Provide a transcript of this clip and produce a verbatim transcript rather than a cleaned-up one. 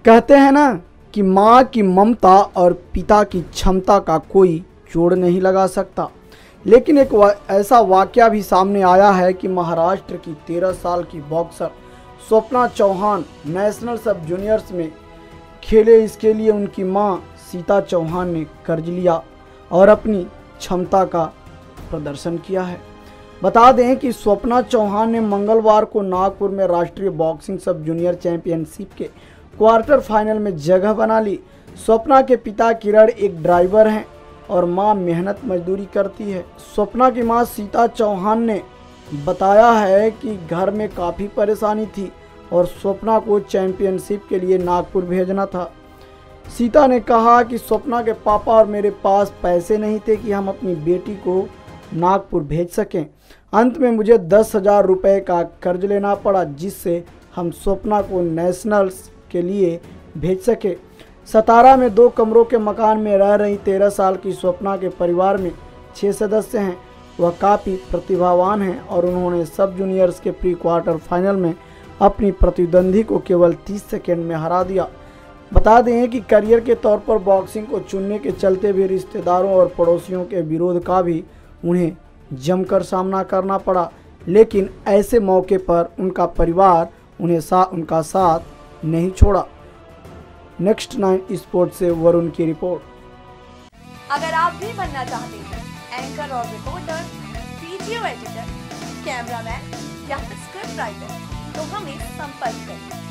कहते हैं ना कि माँ की ममता और पिता की क्षमता का कोई जोड़ नहीं लगा सकता, लेकिन एक वा, ऐसा वाकया भी सामने आया है कि महाराष्ट्र की तेरह साल की boxer Swapna Chauhan national sub juniors में खेले। इसके लिए उनकी मां सीता चौहान ने कर्ज लिया और अपनी क्षमता का प्रदर्शन किया है। बता दें कि स्वप्ना चौहान ने मंगलवार को नागपुर में राष्ट्रीय बॉक्सिंग सब जूनियर चैंपियनशिप के क्वार्टर फाइनल में जगह बना ली। स्वप्ना के पिता किरण एक ड्राइवर हैं और मां मेहनत मजदूरी करती है। स्वप्ना की मां सीता चौहान ने बताया है कि घर में काफ़ी परेशानी थी और स्वप्ना को चैंपियनशिप के लिए नागपुर भेजना था। सीता ने कहा कि स्वप्ना के पापा और मेरे पास पैसे नहीं थे कि हम अपनी बेटी को नागपुर भेज सकें। अंत में मुझे दस हज़ार रुपये का कर्ज लेना पड़ा, जिससे हम स्वप्ना को नेशनल्स के लिए भेज सके। सतारा में दो कमरों के मकान में रह रही तेरह साल की स्वप्ना के परिवार में छः सदस्य हैं। वह काफ़ी प्रतिभावान हैं और उन्होंने सब जूनियर्स के प्री क्वार्टर फाइनल में अपनी प्रतिद्वंदी को केवल तीस सेकंड में हरा दिया। बता दें कि करियर के तौर पर बॉक्सिंग को चुनने के चलते भी रिश्तेदारों और पड़ोसियों के विरोध का भी उन्हें जमकर सामना करना पड़ा, लेकिन ऐसे मौके पर उनका परिवार उन्हें सा उनका साथ नहीं छोड़ा। नेक्स्ट नाइन स्पोर्ट्स से वरुण की रिपोर्ट। अगर आप भी बनना चाहते हैं एंकर और रिपोर्टर, वीडियो एडिटर, कैमरामैन या फिर स्क्रिप्ट राइटर, तो हमें संपर्क करें।